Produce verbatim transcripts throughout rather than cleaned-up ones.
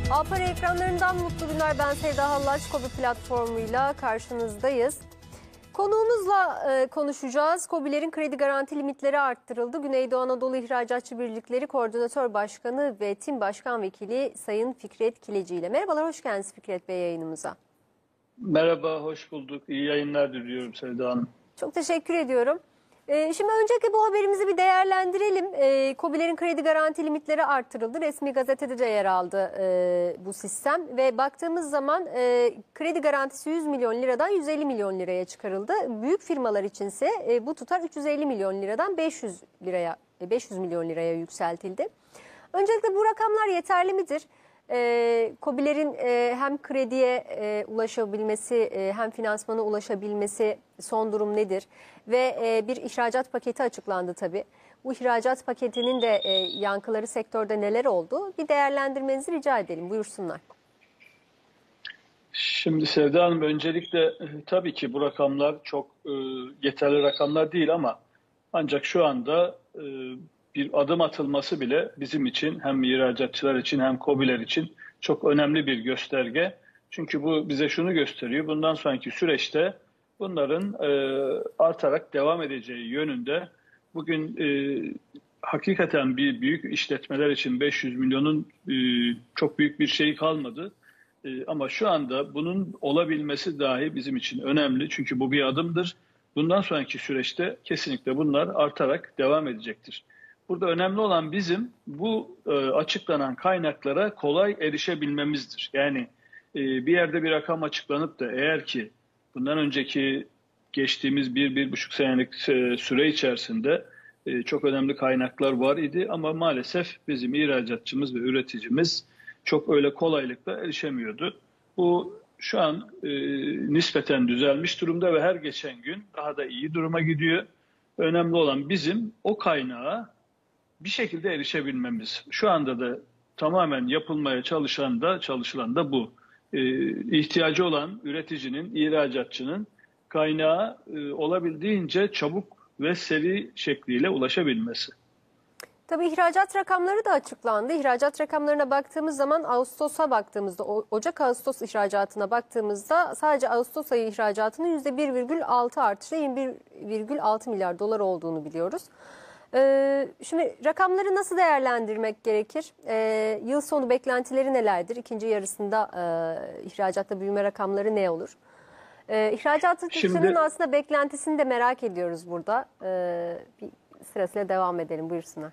Alpara ekranlarından mutlu günler. Ben Sevda Hallaç, KOBİ platformuyla karşınızdayız. Konuğumuzla e, konuşacağız. KOBİ'lerin kredi garanti limitleri arttırıldı. Güneydoğu Anadolu İhracatçı Birlikleri Koordinatör Başkanı ve Tim Başkan Vekili Sayın Fikret Kileci ile. Merhabalar, hoş geldiniz Fikret Bey yayınımıza. Merhaba, hoş bulduk. İyi yayınlar diliyorum Sevda Hanım. Çok teşekkür ediyorum. Şimdi öncelikle bu haberimizi bir değerlendirelim. KOBİ'lerin kredi garanti limitleri arttırıldı. Resmi gazetede de yer aldı bu sistem. Ve baktığımız zaman kredi garantisi yüz milyon liradan yüz elli milyon liraya çıkarıldı. Büyük firmalar içinse bu tutar üç yüz elli milyon liradan beş yüz liraya, beş yüz milyon liraya yükseltildi. Öncelikle bu rakamlar yeterli midir? E, KOBİ'lerin e, hem krediye e, ulaşabilmesi e, hem finansmana ulaşabilmesi son durum nedir? Ve e, bir ihracat paketi açıklandı tabii. Bu ihracat paketinin de e, yankıları sektörde neler oldu? Bir değerlendirmenizi rica edelim. Buyursunlar. Şimdi Sevda Hanım, öncelikle tabii ki bu rakamlar çok e, yeterli rakamlar değil ama ancak şu anda e, bir adım atılması bile bizim için, hem ihracatçılar için hem KOBİ'ler için çok önemli bir gösterge. Çünkü bu bize şunu gösteriyor: bundan sonraki süreçte bunların e, artarak devam edeceği yönünde. Bugün e, hakikaten bir büyük işletmeler için beş yüz milyonun e, çok büyük bir şey kalmadı. E, ama şu anda bunun olabilmesi dahi bizim için önemli. Çünkü bu bir adımdır. Bundan sonraki süreçte kesinlikle bunlar artarak devam edecektir. Burada önemli olan bizim bu e, açıklanan kaynaklara kolay erişebilmemizdir. Yani e, bir yerde bir rakam açıklanıp da eğer ki bundan önceki geçtiğimiz bir, bir buçuk senelik e, süre içerisinde e, çok önemli kaynaklar var idi ama maalesef bizim ihracatçımız ve üreticimiz çok öyle kolaylıkla erişemiyordu. Bu şu an e, nispeten düzelmiş durumda ve her geçen gün daha da iyi duruma gidiyor. Önemli olan bizim o kaynağa bir şekilde erişebilmemiz. Şu anda da tamamen yapılmaya çalışan da çalışılan da bu. Ee, ihtiyacı olan üreticinin, ihracatçının kaynağa e, olabildiğince çabuk ve seri şekliyle ulaşabilmesi. Tabii ihracat rakamları da açıklandı. İhracat rakamlarına baktığımız zaman Ağustos'a baktığımızda, Ocak-Ağustos ihracatına baktığımızda sadece Ağustos ayı ihracatının yüzde bir virgül altı artışla yirmi bir virgül altı milyar dolar olduğunu biliyoruz. Ee, şimdi rakamları nasıl değerlendirmek gerekir? Ee, yıl sonu beklentileri nelerdir? İkinci yarısında e, ihracatta büyüme rakamları ne olur? Ee, İhracat artışının aslında beklentisini de merak ediyoruz burada. Ee, bir sırasıyla devam edelim. Buyursunlar.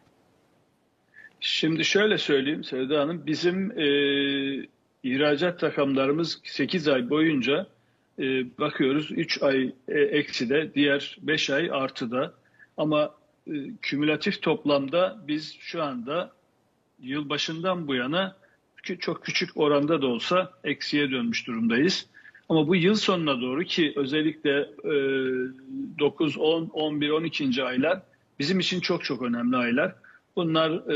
Şimdi şöyle söyleyeyim Sevda Hanım, bizim e, ihracat rakamlarımız sekiz ay boyunca e, bakıyoruz üç ay e, ekside, diğer beş ay artıda. Ama e, kümülatif toplamda biz şu anda yılbaşından bu yana çok küçük oranda da olsa eksiye dönmüş durumdayız. Ama bu yıl sonuna doğru, ki özellikle e, dokuz, on, on bir, on ikinci aylar bizim için çok çok önemli aylar. Bunlar e,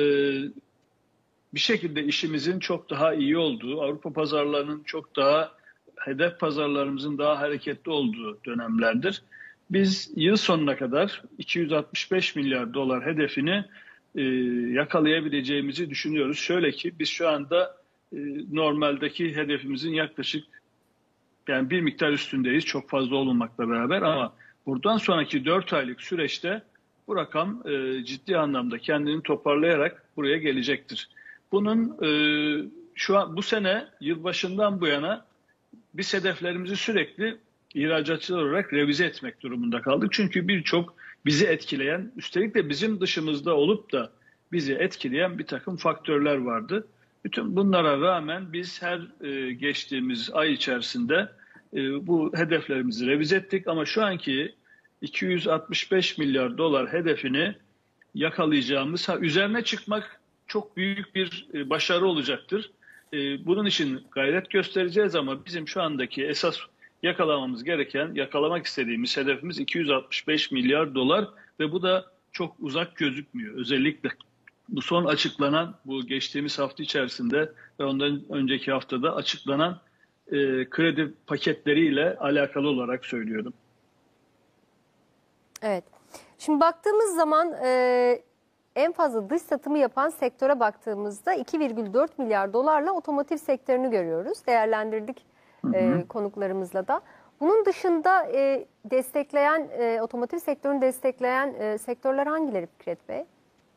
bir şekilde işimizin çok daha iyi olduğu, Avrupa pazarlarının çok daha, hedef pazarlarımızın daha hareketli olduğu dönemlerdir. Biz yıl sonuna kadar iki yüz altmış beş milyar dolar hedefini e, yakalayabileceğimizi düşünüyoruz. Şöyle ki biz şu anda e, normaldeki hedefimizin yaklaşık yani bir miktar üstündeyiz, çok fazla olmamakla beraber, ama buradan sonraki dört aylık süreçte bu rakam e, ciddi anlamda kendini toparlayarak buraya gelecektir. Bunun e, şu an bu sene yılbaşından bu yana biz hedeflerimizi sürekli ihracatçılar olarak revize etmek durumunda kaldık. Çünkü birçok bizi etkileyen, üstelik de bizim dışımızda olup da bizi etkileyen bir takım faktörler vardı. Bütün bunlara rağmen biz her e, geçtiğimiz ay içerisinde e, bu hedeflerimizi revize ettik. Ama şu anki iki yüz altmış beş milyar dolar hedefini yakalayacağımız, ha, üzerine çıkmak çok büyük bir e, başarı olacaktır. E, bunun için gayret göstereceğiz ama bizim şu andaki esas yakalamamız gereken, yakalamak istediğimiz hedefimiz iki yüz altmış beş milyar dolar ve bu da çok uzak gözükmüyor. Özellikle bu son açıklanan, bu geçtiğimiz hafta içerisinde ve ondan önceki haftada açıklanan e, kredi paketleriyle alakalı olarak söylüyorum. Evet. Şimdi baktığımız zaman e, en fazla dış satımı yapan sektöre baktığımızda iki virgül dört milyar dolarla otomotiv sektörünü görüyoruz. Değerlendirdik Hı hı. e, konuklarımızla da. Bunun dışında e, destekleyen, e, otomotiv sektörünü destekleyen e, sektörler hangileri Fikret Bey?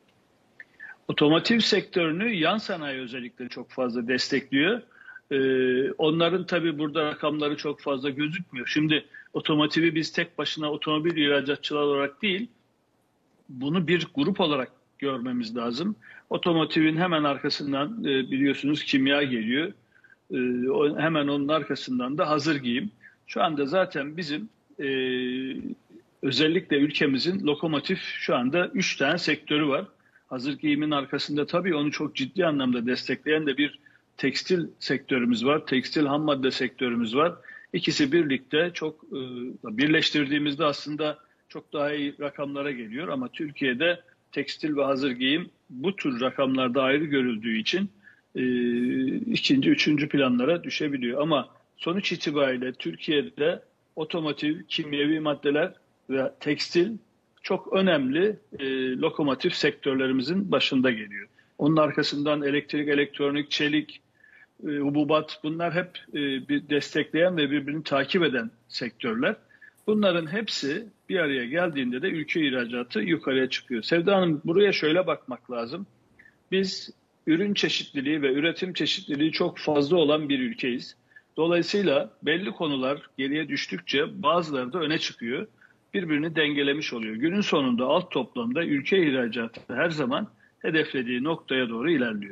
Otomotiv sektörünü yan sanayi özellikle çok fazla destekliyor. Ee, onların tabii burada rakamları çok fazla gözükmüyor. Şimdi otomotivi biz tek başına otomobil ihracatçılar olarak değil, bunu bir grup olarak görmemiz lazım. Otomotivin hemen arkasından e, biliyorsunuz kimya geliyor. E, o, hemen onun arkasından da hazır giyim. Şu anda zaten bizim e, özellikle ülkemizin lokomotif şu anda üç tane sektörü var. Hazır giyimin arkasında tabii onu çok ciddi anlamda destekleyen de bir tekstil sektörümüz var. Tekstil ham madde sektörümüz var. İkisi birlikte çok e, birleştirdiğimizde aslında çok daha iyi rakamlara geliyor. Ama Türkiye'de tekstil ve hazır giyim bu tür rakamlarda ayrı görüldüğü için e, ikinci, üçüncü planlara düşebiliyor. Ama sonuç itibariyle Türkiye'de otomotiv, kimyevi maddeler ve tekstil çok önemli e, lokomotif sektörlerimizin başında geliyor. Onun arkasından elektrik, elektronik, çelik, e, hububat bunlar hep e, bir destekleyen ve birbirini takip eden sektörler. Bunların hepsi bir araya geldiğinde de ülke ihracatı yukarıya çıkıyor. Sevda Hanım, buraya şöyle bakmak lazım. Biz ürün çeşitliliği ve üretim çeşitliliği çok fazla olan bir ülkeyiz. Dolayısıyla belli konular geriye düştükçe bazıları da öne çıkıyor. Birbirini dengelemiş oluyor. Günün sonunda alt toplamda ülke ihracatı her zaman hedeflediği noktaya doğru ilerliyor.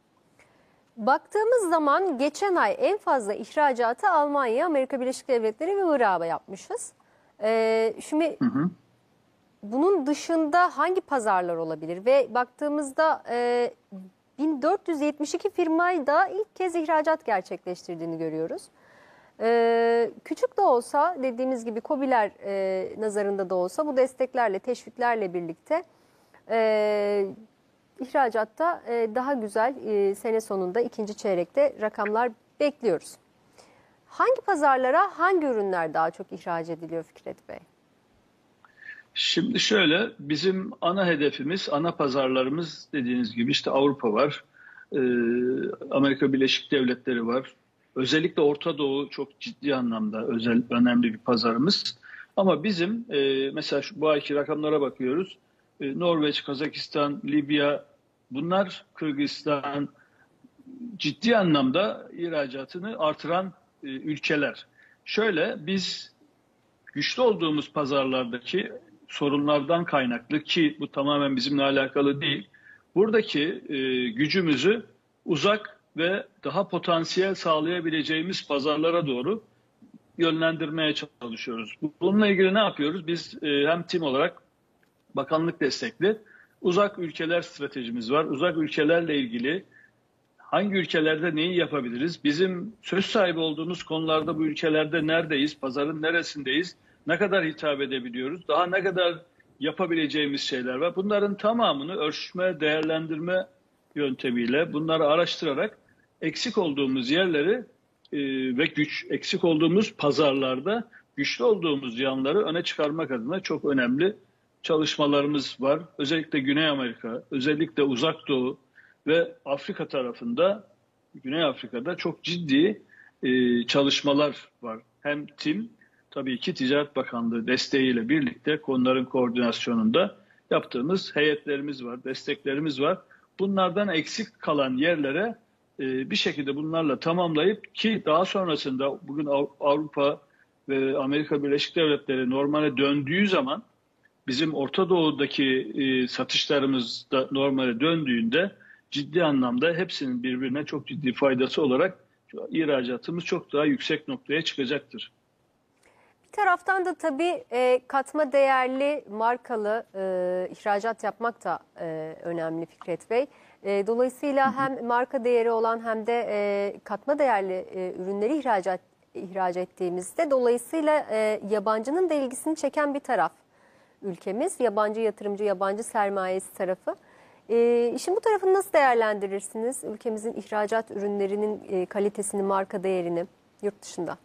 Baktığımız zaman geçen ay en fazla ihracatı Almanya, Amerika Birleşik Devletleri ve Irak'a yapmışız. Ee, şimdi Hı hı. bunun dışında hangi pazarlar olabilir? Ve baktığımızda e, bin dört yüz yetmiş iki firmayı da ilk kez ihracat gerçekleştirdiğini görüyoruz. Ee, küçük de olsa dediğimiz gibi KOBİ'ler e, nazarında da olsa bu desteklerle, teşviklerle birlikte e, ihracatta e, daha güzel e, sene sonunda ikinci çeyrekte rakamlar bekliyoruz. Hangi pazarlara hangi ürünler daha çok ihraç ediliyor Fikret Bey? Şimdi şöyle, bizim ana hedefimiz, ana pazarlarımız dediğiniz gibi işte Avrupa var, e, Amerika Birleşik Devletleri var. Özellikle Orta Doğu çok ciddi anlamda özel önemli bir pazarımız. Ama bizim e, mesela şu, bu ayki rakamlara bakıyoruz. E, Norveç, Kazakistan, Libya, bunlar Kırgızistan ciddi anlamda ihracatını artıran e, ülkeler. Şöyle, biz güçlü olduğumuz pazarlardaki sorunlardan kaynaklı, ki bu tamamen bizimle alakalı değil, buradaki e, gücümüzü uzak ve daha potansiyel sağlayabileceğimiz pazarlara doğru yönlendirmeye çalışıyoruz. Bununla ilgili ne yapıyoruz? Biz e, hem tim olarak bakanlık destekli uzak ülkeler stratejimiz var. Uzak ülkelerle ilgili hangi ülkelerde neyi yapabiliriz? Bizim söz sahibi olduğumuz konularda bu ülkelerde neredeyiz? Pazarın neresindeyiz? Ne kadar hitap edebiliyoruz? Daha ne kadar yapabileceğimiz şeyler var? Bunların tamamını ölçme, değerlendirme yöntemiyle bunları araştırarak eksik olduğumuz yerleri e, ve güç eksik olduğumuz pazarlarda güçlü olduğumuz yanları öne çıkarmak adına çok önemli çalışmalarımız var. Özellikle Güney Amerika, özellikle Uzak Doğu ve Afrika tarafında, Güney Afrika'da çok ciddi e, çalışmalar var. Hem tim, tabii ki Ticaret Bakanlığı desteğiyle birlikte konuların koordinasyonunda yaptığımız heyetlerimiz var, desteklerimiz var. Bunlardan eksik kalan yerlere e, bir şekilde bunlarla tamamlayıp, ki daha sonrasında bugün Avrupa ve Amerika Birleşik Devletleri normale döndüğü zaman bizim Orta Doğu'daki e, satışlarımız da normale döndüğünde ciddi anlamda hepsinin birbirine çok ciddi faydası olarak ihracatımız çok daha yüksek noktaya çıkacaktır. Bir taraftan da tabii e, katma değerli markalı e, ihracat yapmak da e, önemli Fikret Bey. E, dolayısıyla hem marka değeri olan hem de e, katma değerli e, ürünleri ihracat ihraç ettiğimizde dolayısıyla e, yabancının da ilgisini çeken bir taraf ülkemiz. Yabancı yatırımcı, yabancı sermayesi tarafı. E, işin bu tarafını nasıl değerlendirirsiniz? Ülkemizin ihracat ürünlerinin e, kalitesini, marka değerini yurt dışında.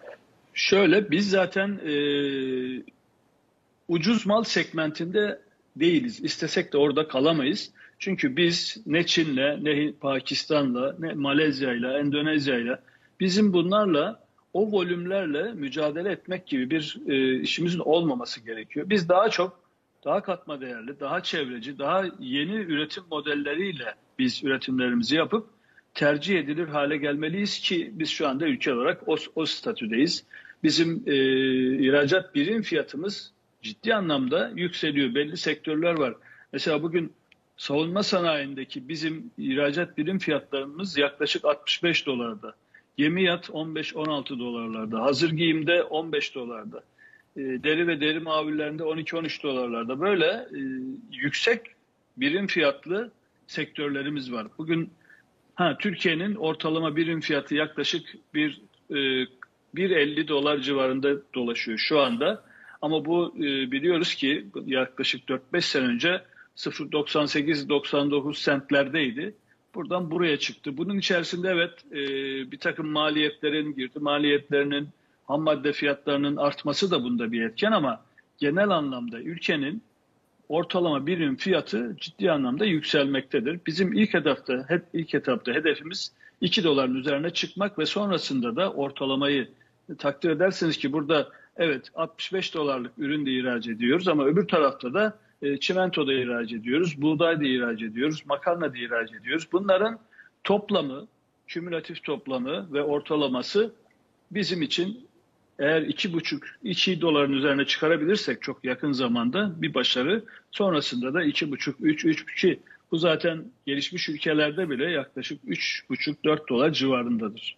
Şöyle, biz zaten e, ucuz mal segmentinde değiliz. İstesek de orada kalamayız. Çünkü biz ne Çin'le, ne Pakistan'la, ne Malezya'yla, Endonezya'yla bizim bunlarla o volümlerle mücadele etmek gibi bir e, işimizin olmaması gerekiyor. Biz daha çok daha katma değerli, daha çevreci, daha yeni üretim modelleriyle biz üretimlerimizi yapıp tercih edilir hale gelmeliyiz ki biz şu anda ülke olarak o, o statüdeyiz. Bizim e, ihracat birim fiyatımız ciddi anlamda yükseliyor. Belli sektörler var. Mesela bugün savunma sanayindeki bizim ihracat birim fiyatlarımız yaklaşık altmış beş dolarda. Yemiyat on beş on altı dolarlarda. Hazır giyimde on beş dolarda. E, deri ve deri mamullerinde on iki on üç dolarlarda. Böyle e, yüksek birim fiyatlı sektörlerimiz var. Bugün ha, Türkiye'nin ortalama birim fiyatı yaklaşık bir e, bir elli dolar civarında dolaşıyor şu anda. Ama bu e, biliyoruz ki yaklaşık dört beş sene önce sıfır virgül doksan sekiz doksan dokuz sentlerdeydi. Buradan buraya çıktı. Bunun içerisinde evet e, bir takım maliyetlerin, girdi maliyetlerinin, ham madde fiyatlarının artması da bunda bir etken ama genel anlamda ülkenin ortalama birim fiyatı ciddi anlamda yükselmektedir. Bizim ilk etapta, hep ilk etapta hedefimiz iki doların üzerine çıkmak ve sonrasında da ortalamayı takdir edersiniz ki burada evet altmış beş dolarlık ürün de ihraç ediyoruz ama öbür tarafta da e, çimento da ihraç ediyoruz, buğday da ihraç ediyoruz, makarna da ihraç ediyoruz. Bunların toplamı, kümülatif toplamı ve ortalaması bizim için eğer iki buçuk iki doların üzerine çıkarabilirsek çok yakın zamanda bir başarı. Sonrasında da iki buçuk üç üç iki bu zaten gelişmiş ülkelerde bile yaklaşık üç buçuk dört dolar civarındadır.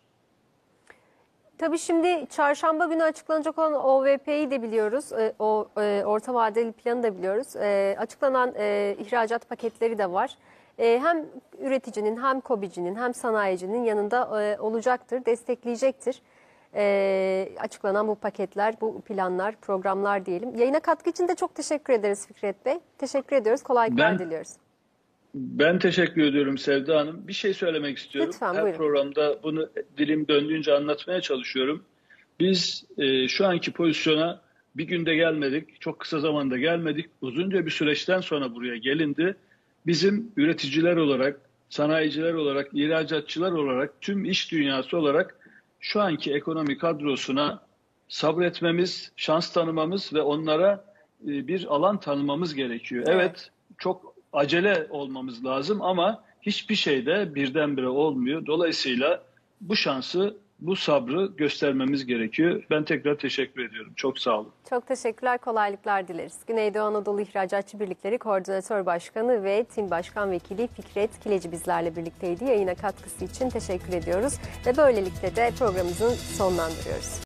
Tabii şimdi çarşamba günü açıklanacak olan O V P'yi de biliyoruz. E, o e, orta vadeli planı da biliyoruz. E, açıklanan e, ihracat paketleri de var. E, hem üreticinin hem KOBİ'cinin hem sanayicinin yanında e, olacaktır, destekleyecektir. E, açıklanan bu paketler, bu planlar, programlar diyelim. Yayına katkı için de çok teşekkür ederiz Fikret Bey. Teşekkür ediyoruz. Kolaylıklar Ben, diliyoruz. Ben teşekkür ediyorum Sevda Hanım. Bir şey söylemek istiyorum. Lütfen, Her buyurun. programda bunu dilim döndüğünce anlatmaya çalışıyorum. Biz e, şu anki pozisyona bir günde gelmedik, çok kısa zamanda gelmedik. Uzunca bir süreçten sonra buraya gelindi. Bizim üreticiler olarak, sanayiciler olarak, ihracatçılar olarak, tüm iş dünyası olarak şu anki ekonomi kadrosuna sabretmemiz, şans tanımamız ve onlara e, bir alan tanımamız gerekiyor. Evet, evet çok acele olmamız lazım ama hiçbir şey de birdenbire olmuyor. Dolayısıyla bu şansı, bu sabrı göstermemiz gerekiyor. Ben tekrar teşekkür ediyorum. Çok sağ olun. Çok teşekkürler, kolaylıklar dileriz. Güneydoğu Anadolu İhracatçı Birlikleri Koordinatör Başkanı ve Tim Başkan Vekili Fikret Kileci bizlerle birlikteydi. Yayına katkısı için teşekkür ediyoruz. Ve böylelikle de programımızı sonlandırıyoruz.